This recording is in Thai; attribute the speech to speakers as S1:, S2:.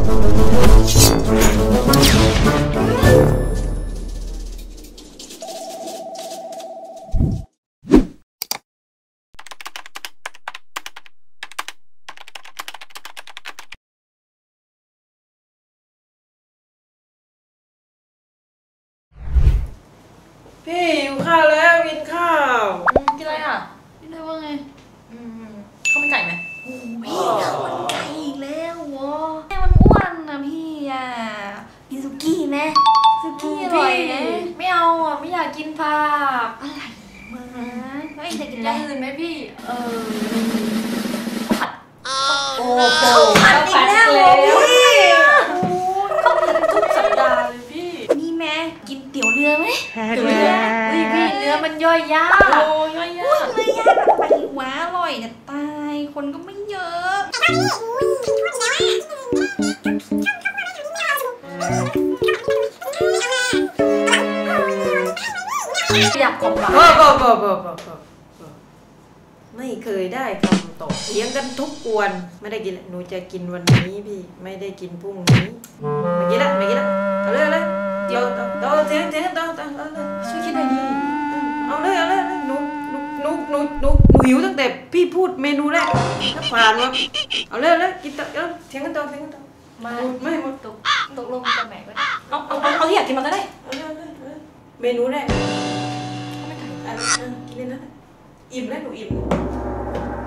S1: พี่หิวข้าวแล้วกินข้าว
S2: กินอะไรอ่ะกินอะไรว่าไงข้าวมันไก่ไหมโอ้พี่ข้าวมันไก่อีกแล้ววะแม่มันอ้วนนะพี่อ่ะกินสุกี้ไหมสุกี้อร่อยนะไม่เอาอ่ะไม่อยากกินผักอะไรมาไม่อยากกินอะไรอื่นไหมพี่ผัดโอ้โหผัดอีกแล้วพี่ข้าวผัดทุกสัปดาห์เลยพี่นี่แม่กินเตี๋ยวเรือไหมเตี๋ยวเรือพี่เนื้อมันย่อยยากโอ้ย่อยยากเนื้อย่างไปว้าอร่อยจะตายคนก็ไม่เยอะอยากของหวาน
S1: ไม่เคยได้คำตอบเลี้ยงกันทุกวันไม่ได้กินหนูจะกินวันนี้พี่ไม่ได้กินพรุ่งนี้ไม่กินละเอาเลยเดี๋ยวต่อเสียงต่อช่วยคิดหน่อยดิเอาเลยหนูหิวตั้งแต่พี่พูดเมนูแรกถ้าผ่านวะเอาเลยกินต่อเสียงกันต่อไม่หมด
S2: ตกลงกันไหนก็ได้
S1: เอาที่อยากกินมาก็ได้เมนูแรกกินเลยนะอิ่มแล้วหนูอิ่ม